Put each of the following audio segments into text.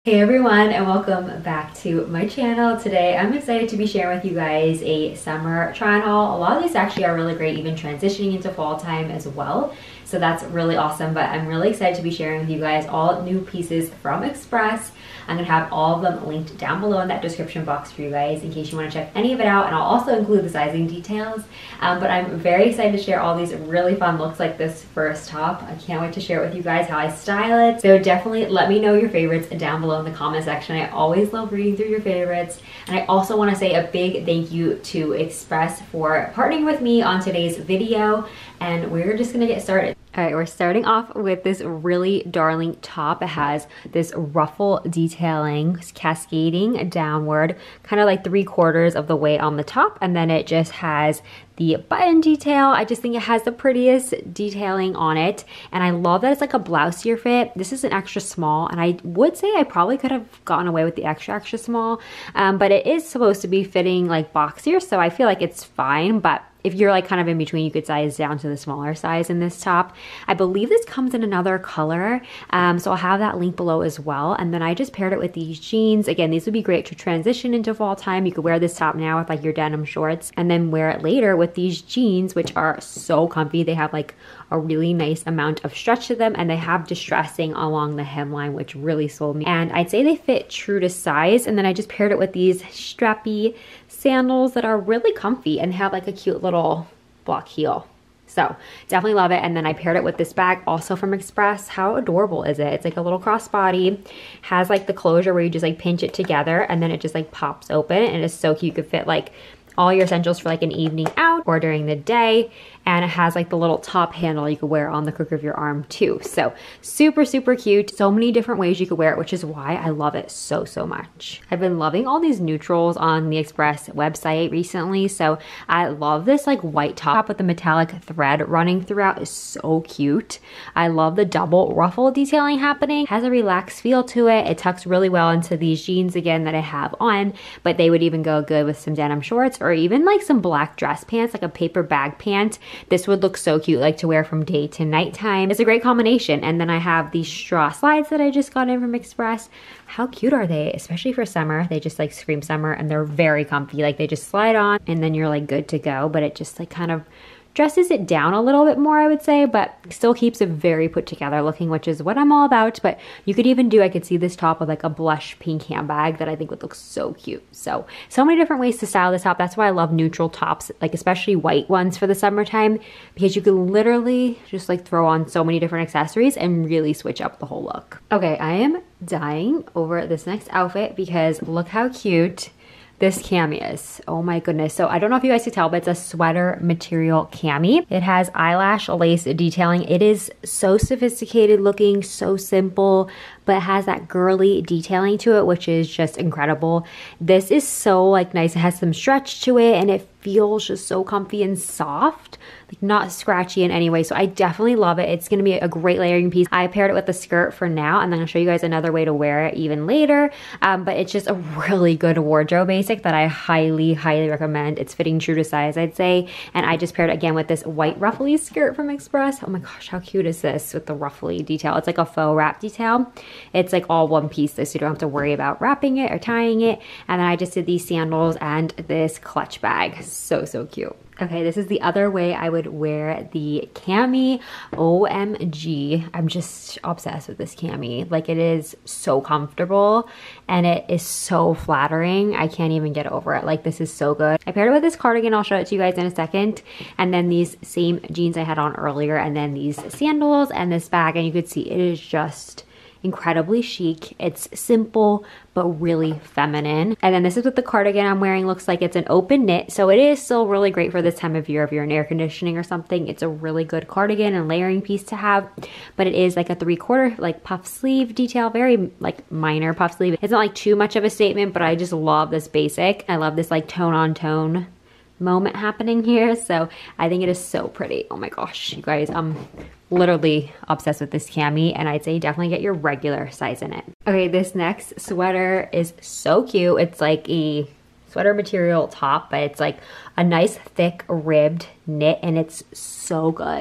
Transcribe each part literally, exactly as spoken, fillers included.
Hey everyone, and welcome back to my channel. Today I'm excited to be sharing with you guys a summer try on haul. A lot of these actually are really great, even transitioning into fall time as well. So that's really awesome, but I'm really excited to be sharing with you guys all new pieces from Express. I'm gonna have all of them linked down below in that description box for you guys in case you wanna check any of it out, and I'll also include the sizing details. Um, but I'm very excited to share all these really fun looks like this first top. I can't wait to share with you guys how I style it. So definitely let me know your favorites down below in the comment section. I always love reading through your favorites. And I also wanna say a big thank you to Express for partnering with me on today's video. And we're just gonna get started. All right, we're starting off with this really darling top. It has this ruffle detailing cascading downward, kind of like three quarters of the way on the top. And then it just has the button detail. I just think it has the prettiest detailing on it. And I love that it's like a blousier fit. This is an extra small, and I would say I probably could have gotten away with the extra, extra small. Um, but it is supposed to be fitting like boxier, so I feel like it's fine. But if you're like kind of in between, you could size down to the smaller size in this top. I believe this comes in another color, um, so I'll have that link below as well. And then I just paired it with these jeans. Again, these would be great to transition into fall time. You could wear this top now with like your denim shorts and then wear it later with these jeans, which are so comfy. They have like a really nice amount of stretch to them, and they have distressing along the hemline, which really sold me. And I'd say they fit true to size. And then I just paired it with these strappy sandals that are really comfy and have like a cute little block heel. So definitely love it. And then I paired it with this bag also from Express. How adorable is it? It's like a little crossbody, has like the closure where you just like pinch it together and then it just like pops open, and it's so cute. You could fit like all your essentials for like an evening out or during the day. And it has like the little top handle you could wear on the crook of your arm too. So super, super cute. So many different ways you could wear it, which is why I love it so, so much. I've been loving all these neutrals on the Express website recently. So I love this like white top with the metallic thread running throughout. It's so cute. I love the double ruffle detailing happening. It has a relaxed feel to it. It tucks really well into these jeans again that I have on, but they would even go good with some denim shorts or even like some black dress pants, like a paper bag pant. This would look so cute, like to wear from day to nighttime. It's a great combination. And then I have these straw slides that I just got in from Express. How cute are they? Especially for summer. They just like scream summer, and they're very comfy. Like they just slide on and then you're like good to go, but it just like kind of dresses it down a little bit more, I would say, but still keeps it very put together looking, which is what I'm all about. But you could even do, I could see this top with like a blush pink handbag that I think would look so cute. So, so many different ways to style this top. That's why I love neutral tops, like especially white ones for the summertime, because you can literally just like throw on so many different accessories and really switch up the whole look. Okay, I am dying over this next outfit because look how cute this cami is. Oh my goodness. So I don't know if you guys can tell, but it's a sweater material cami. It has eyelash lace detailing. It is so sophisticated looking, so simple, but it has that girly detailing to it, which is just incredible. This is so like nice. It has some stretch to it, and it feels just so comfy and soft, like not scratchy in any way. So I definitely love it. It's gonna be a great layering piece. I paired it with the skirt for now, and then I'll show you guys another way to wear it even later. Um, but it's just a really good wardrobe basic that I highly, highly recommend. It's fitting true to size, I'd say. And I just paired it again with this white ruffly skirt from Express. Oh my gosh, how cute is this with the ruffly detail? It's like a faux wrap detail. It's like all one piece, so you don't have to worry about wrapping it or tying it. And then I just did these sandals and this clutch bag. So, so cute. Okay, this is the other way I would wear the cami. O M G, I'm just obsessed with this cami. Like it is so comfortable and it is so flattering. I can't even get over it. Like this is so good. I paired it with this cardigan. I'll show it to you guys in a second. And then these same jeans I had on earlier, and then these sandals and this bag, and you could see it is just incredibly chic. It's simple but really feminine. And then this is what the cardigan I'm wearing looks like. It's an open knit, so it is still really great for this time of year if you're in air conditioning or something. It's a really good cardigan and layering piece to have, but it is like a three quarter like puff sleeve detail, very like minor puff sleeve. It's not like too much of a statement, but I just love this basic. I love this like tone on tone moment happening here. So I think it is so pretty. Oh my gosh, you guys, I'm literally obsessed with this cami, and I'd say definitely get your regular size in it. Okay, this next sweater is so cute. It's like a sweater material top, but it's like a nice thick ribbed knit, and it's so good.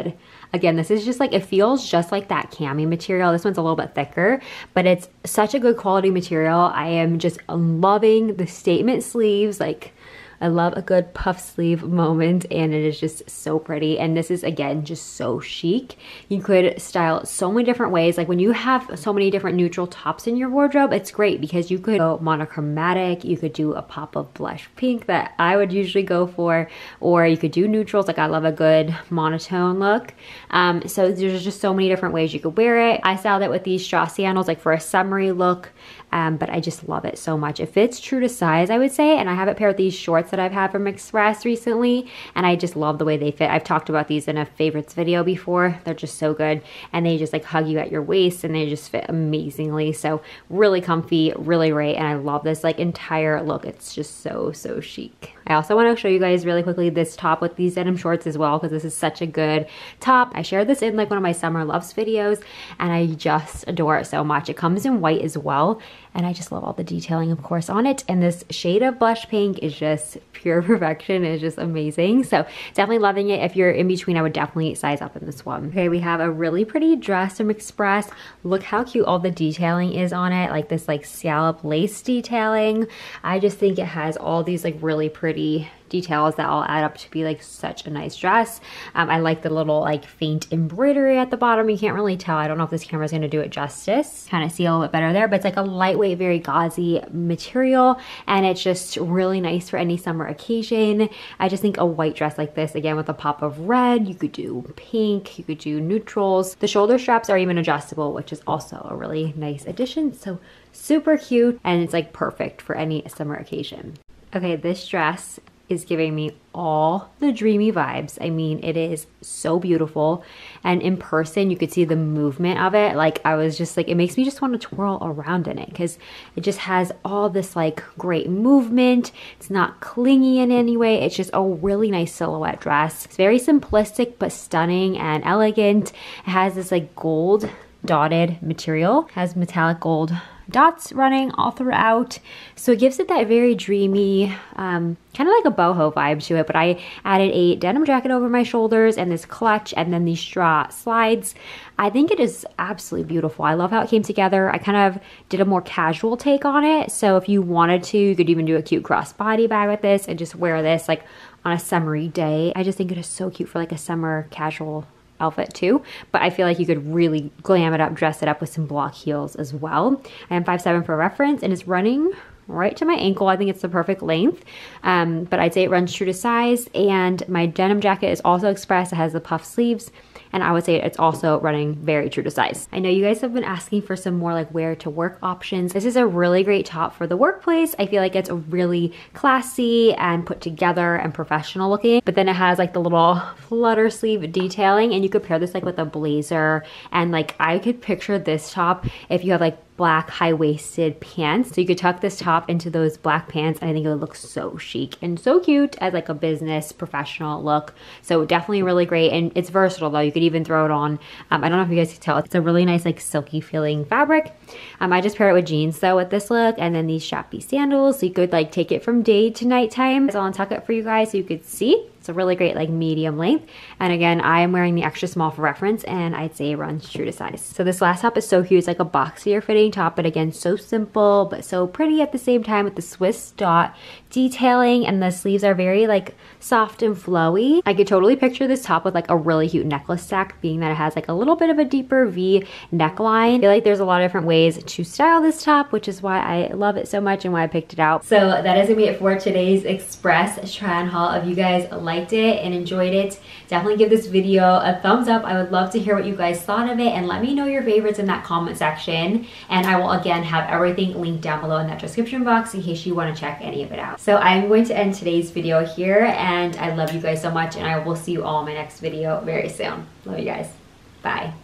Again, this is just like, it feels just like that cami material. This one's a little bit thicker, but it's such a good quality material. I am just loving the statement sleeves. Like, I love a good puff sleeve moment, and it is just so pretty. And this is, again, just so chic. You could style it so many different ways. Like when you have so many different neutral tops in your wardrobe, it's great because you could go monochromatic, you could do a pop of blush pink that I would usually go for, or you could do neutrals. Like I love a good monotone look. Um, so there's just so many different ways you could wear it. I styled it with these strass sandals like for a summery look. Um, but I just love it so much. It fits true to size, I would say, and I have it paired with these shorts that I've had from Express recently, and I just love the way they fit. I've talked about these in a favorites video before. They're just so good, and they just like hug you at your waist, and they just fit amazingly. So really comfy, really great, and I love this like entire look. It's just so, so chic. I also want to show you guys really quickly this top with these denim shorts as well, because this is such a good top. I shared this in like one of my summer loves videos, and I just adore it so much. It comes in white as well, and I just love all the detailing, of course, on it. And this shade of blush pink is just pure perfection. It's just amazing. So definitely loving it. If you're in between, I would definitely size up in this one. Okay, we have a really pretty dress from Express. Look how cute all the detailing is on it. Like this like scallop lace detailing. I just think it has all these like really pretty details that all add up to be like such a nice dress. Um, I like the little like faint embroidery at the bottom. You can't really tell. I don't know if this camera is going to do it justice. Kind of see a little bit better there, but it's like a lightweight, very gauzy material, and it's just really nice for any summer occasion. I just think a white dress like this, again with a pop of red, you could do pink, you could do neutrals. The shoulder straps are even adjustable, which is also a really nice addition. So super cute, and it's like perfect for any summer occasion. Okay, this dress is giving me all the dreamy vibes. I mean, it is so beautiful, and in person you could see the movement of it. Like I was just like, it makes me just want to twirl around in it because it just has all this like great movement. It's not clingy in any way. It's just a really nice silhouette dress. It's very simplistic but stunning and elegant. It has this like gold dotted material, it has metallic gold dots running all throughout, so it gives it that very dreamy, um, kind of like a boho vibe to it. But I added a denim jacket over my shoulders and this clutch and then these straw slides. I think it is absolutely beautiful. I love how it came together. I kind of did a more casual take on it, so if you wanted to, you could even do a cute crossbody bag with this and just wear this like on a summery day. I just think it is so cute for like a summer casual outfit too, but I feel like you could really glam it up, dress it up with some block heels as well. I am five seven for reference, and it's running right to my ankle. I think it's the perfect length, um, but I'd say it runs true to size. And my denim jacket is also Express. It has the puff sleeves, and I would say it's also running very true to size. I know you guys have been asking for some more like wear to work options. This is a really great top for the workplace. I feel like it's really classy and put together and professional looking, but then it has like the little flutter sleeve detailing, and you could pair this like with a blazer, and like I could picture this top if you have like black high-waisted pants. So you could tuck this top into those black pants, and I think it would look so chic and so cute as like a business professional look. So definitely really great, and it's versatile though. You could even throw it on. Um, I don't know if you guys can tell. It's a really nice like silky feeling fabric. Um, I just pair it with jeans though with this look, and then these strappy sandals. So you could like take it from day to nighttime. So I'll untuck it for you guys so you could see. It's a really great like medium length. And again, I am wearing the extra small for reference, and I'd say it runs true to size. So this last top is so cute. It's like a boxier fitting top, but again, so simple, but so pretty at the same time with the Swiss dot detailing, and the sleeves are very like soft and flowy. I could totally picture this top with like a really cute necklace stack, being that it has like a little bit of a deeper V neckline. I feel like there's a lot of different ways to style this top, which is why I love it so much and why I picked it out. So that is gonna be it for today's Express try on haul. If you guys like liked it and enjoyed it, definitely give this video a thumbs up. I would love to hear what you guys thought of it, and let me know your favorites in that comment section. And I will again have everything linked down below in that description box in case you want to check any of it out. So I'm going to end today's video here, and I love you guys so much, and I will see you all in my next video very soon. Love you guys. Bye.